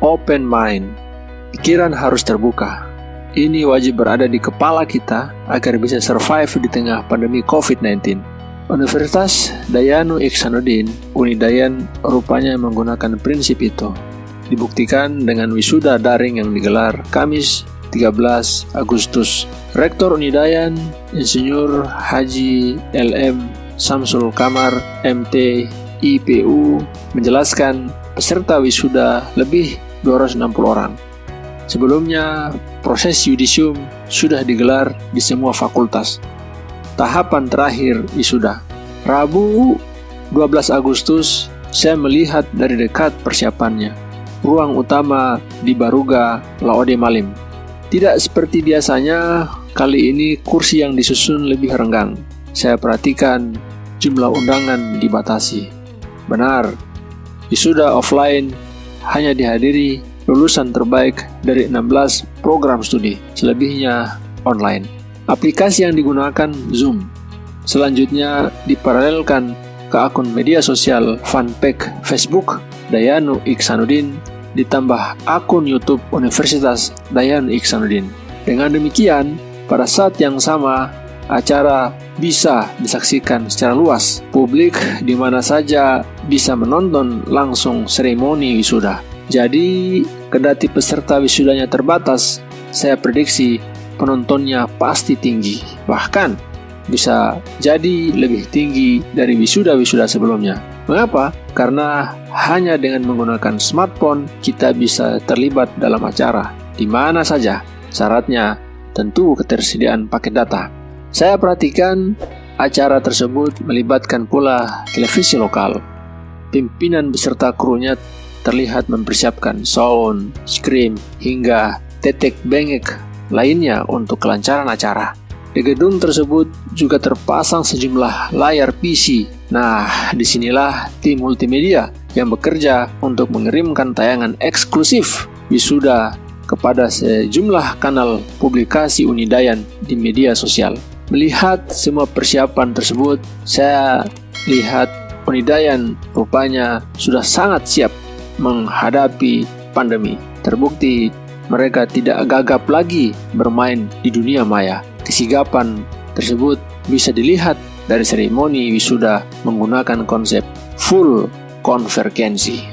open mind. Pikiran harus terbuka. Ini wajib berada di kepala kita agar bisa survive di tengah pandemi COVID-19. Universitas Dayanu Iksanuddin, Unidayan, rupanya menggunakan prinsip itu. Dibuktikan dengan wisuda daring yang digelar Kamis 13 Agustus. Rektor Unidayan, Insinyur Haji LM Samsul Kamar, MT, IPU, menjelaskan peserta wisuda lebih 260 orang. Sebelumnya, proses yudisium sudah digelar di semua fakultas. Tahapan terakhir wisuda. Rabu 12 Agustus, saya melihat dari dekat persiapannya. Ruang utama di Baruga, Laode Malim. Tidak seperti biasanya, kali ini kursi yang disusun lebih renggang. Saya perhatikan jumlah undangan dibatasi. Benar, wisuda offline hanya dihadiri lulusan terbaik dari 16 program studi, selebihnya online. Aplikasi yang digunakan Zoom. Selanjutnya diparalelkan ke akun media sosial fanpage Facebook Dayanu Iksanuddin ditambah akun YouTube Universitas Dayanu Iksanuddin. Dengan demikian, pada saat yang sama acara bisa disaksikan secara luas. Publik di mana saja bisa menonton langsung seremoni wisuda. Jadi, kendati peserta wisudanya terbatas, saya prediksi penontonnya pasti tinggi. Bahkan, bisa jadi lebih tinggi dari wisuda-wisuda sebelumnya. Mengapa? Karena hanya dengan menggunakan smartphone, kita bisa terlibat dalam acara di mana saja. Syaratnya tentu ketersediaan paket data. Saya perhatikan acara tersebut melibatkan pula televisi lokal. Pimpinan beserta krunya terlihat mempersiapkan sound, screen, hingga tetek bengek lainnya untuk kelancaran acara. Di gedung tersebut juga terpasang sejumlah layar PC. Nah, disinilah tim multimedia yang bekerja untuk mengirimkan tayangan eksklusif wisuda kepada sejumlah kanal publikasi Unidayan di media sosial. Melihat semua persiapan tersebut, saya lihat Unidayan rupanya sudah sangat siap menghadapi pandemi. Terbukti mereka tidak gagap lagi bermain di dunia maya. Kesigapan tersebut bisa dilihat dari seremoni wisuda menggunakan konsep full konvergensi.